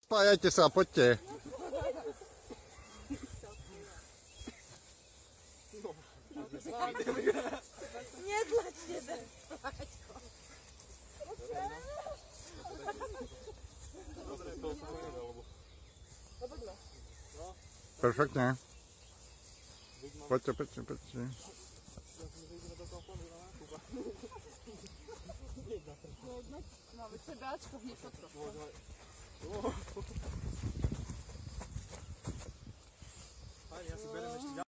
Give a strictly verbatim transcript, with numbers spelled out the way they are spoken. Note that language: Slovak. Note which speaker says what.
Speaker 1: Spájajte sa, poďte.
Speaker 2: Netlačte ten.
Speaker 1: Perfektne. Poďte, poďte, poďte.
Speaker 2: No, veď sebáčko, hneď toto.
Speaker 3: Ja si beriem ešte ďalej.